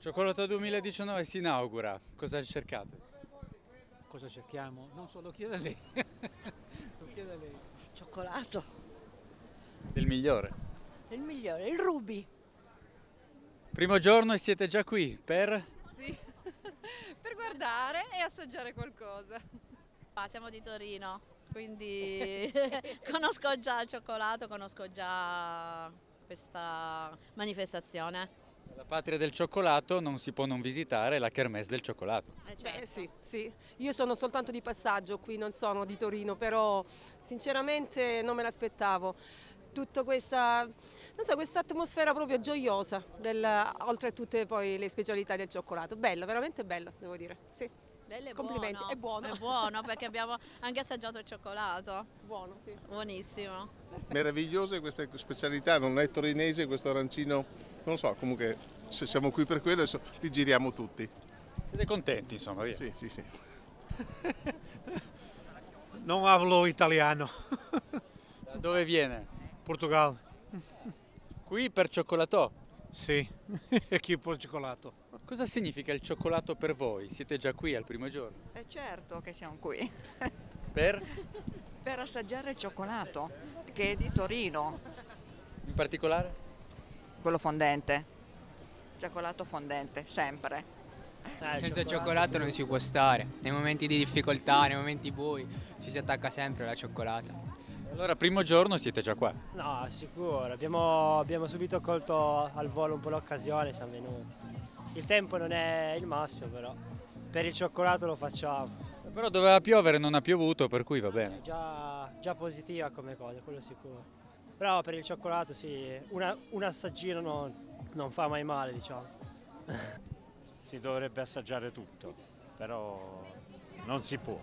Cioccolato 2019 si inaugura, cosa cercate? Cosa cerchiamo? Non so, lo chiede a lei. Lo chiede a lei. Cioccolato, Del migliore. il migliore, il Ruby. Primo giorno e siete già qui per... Sì, per guardare e assaggiare qualcosa. Siamo di Torino, quindi conosco già il cioccolato, conosco già questa manifestazione. La patria del cioccolato non si può non visitare la Kermesse del cioccolato. Certo. Sì, sì. Io sono soltanto di passaggio qui, non sono di Torino, però sinceramente non me l'aspettavo. Tutta questa, non so, questa atmosfera proprio gioiosa, oltre a tutte poi le specialità del cioccolato. Bello, veramente bello, devo dire. Sì. Bello e Complimenti, buono. è buono. È buono perché abbiamo anche assaggiato il cioccolato. Buono, sì. Buonissimo. Meravigliose queste specialità, non è torinese questo arancino, non so, comunque se siamo qui per quello adesso li giriamo tutti. Siete contenti, insomma, via. Sì, sì, sì. Non hablo italiano. Da dove viene? Portogallo. Qui per cioccolato. Sì, e chi per cioccolato. Cosa significa il cioccolato per voi? Siete già qui al primo giorno? È certo che siamo qui Per? per assaggiare il cioccolato, che è di Torino, In particolare? quello fondente, cioccolato fondente, sempre. Senza cioccolato non si può stare, nei momenti di difficoltà, nei momenti bui, ci si attacca sempre alla cioccolata. Allora, primo giorno siete già qua. No, sicuro, abbiamo subito colto al volo un po' l'occasione, siamo venuti. Il tempo non è il massimo, però per il cioccolato lo facciamo. Però doveva piovere, non ha piovuto, per cui va bene. È già positiva come cosa, quello sicuro. Però per il cioccolato sì, un assaggino non fa mai male, diciamo. Si dovrebbe assaggiare tutto, però non si può.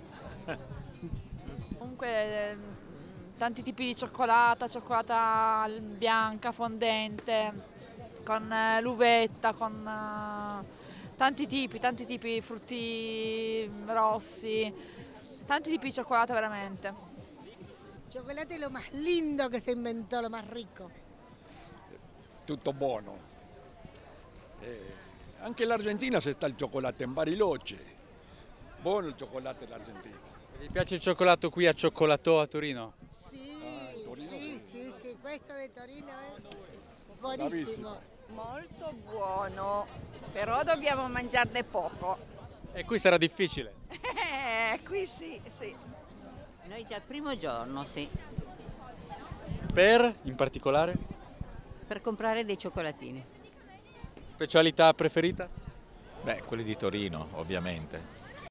Comunque tanti tipi di cioccolata bianca, fondente, con l'uvetta, con tanti tipi, frutti rossi, tanti tipi di cioccolata veramente. Chocolate es lo más lindo que se inventó, lo más rico. Tutto buono. Anche l'Argentina se sta il cioccolato in Bariloche. Buono il cioccolato dell'Argentina. Vi piace il cioccolato qui a Cioccolato a Torino? Sí, Torino sí, sí. sí, sí, questo de Torino es buonissimo. Molto buono, però dobbiamo mangiarne poco. E qui sarà difficile. Qui sì, sì. Noi già il primo giorno, sì, Per, in particolare? per comprare dei cioccolatini. Specialità preferita? Beh, quelli di Torino, ovviamente.